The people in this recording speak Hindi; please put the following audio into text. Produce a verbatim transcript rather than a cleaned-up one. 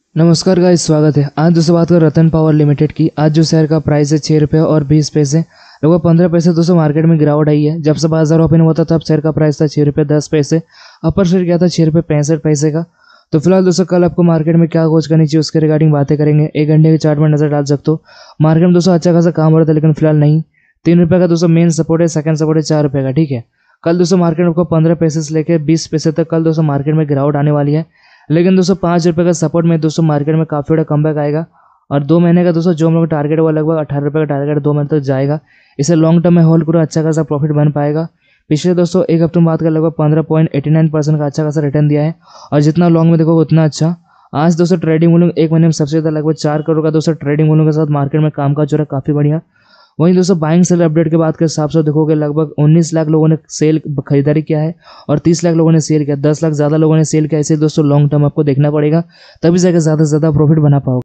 नमस्कार गाइस, स्वागत है। आज दोस्तों बात करें रतन पावर लिमिटेड की। आज जो शेयर का प्राइस है छः रुपये और बीस पैसे, लगभग पंद्रह पैसे दोस्तों मार्केट में गिरावट आई है। जब से बाजार ओपन हुआ था तब शेयर का प्राइस था छः रुपये दस पैसे, अपर शेयर क्या था छः रुपये पैंसठ पैसे का। तो फिलहाल दोस्तों कल आपको मार्केट में क्या खोज करनी चाहिए उसके रिगार्डिंग बातें करेंगे। एक घंटे के चार्ट में नजर डाल सकते हो। मार्केट में दोस्तों अच्छा खासा काम हो रहा था, लेकिन फिलहाल नहीं। तीन रुपये का दोस्तों मेन सपोर्ट है, सेकंड सपोर्ट है चार रुपये का। ठीक है, कल दोस्तों मार्केट में आपको पंद्रह पैसे से लेकर बीस पैसे तक कल दोस्तों मार्केट में गिरावट आने वाली है। लेकिन दोस्तों पाँच रुपये का सपोर्ट में दोस्तों मार्केट में काफ़ी बड़ा कमबैक आएगा। और दो महीने का दोस्तों जो हम लोग का टारगेट हुआ लगभग अठारह रुपये का टारगेट दो महीने तक जाएगा। इसे लॉन्ग टर्म में होल्ड करो, अच्छा खासा प्रॉफिट बन पाएगा। पिछले दोस्तों एक हफ्ते में बात कर लगभग पंद्रह पॉइंट एटी नाइन परसेंट का अच्छा खासा रिटर्न दिया है, और जितना लॉन्ग में देखोगे उतना अच्छा। आज दोस्तों ट्रेडिंग वॉल्यूम एक महीने में सबसे ज़्यादा लगभग चार करोड़ का दोस्तों ट्रेडिंग वॉल्यूम के साथ मार्केट में काम काज हो रहा है, काफ़ी बढ़िया। वहीं दोस्तों बाइंग सेल अपडेट की बात के हिसाब से देखोगे लगभग उन्नीस लाख लोगों ने सेल खरीदारी किया है और तीस लाख लोगों ने सेल किया, दस लाख ज़्यादा लोगों ने सेल किया। इसे दोस्तों लॉन्ग टर्म आपको देखना पड़ेगा, तभी जाकर ज़्यादा से ज़्यादा प्रॉफिट बना पाओगे।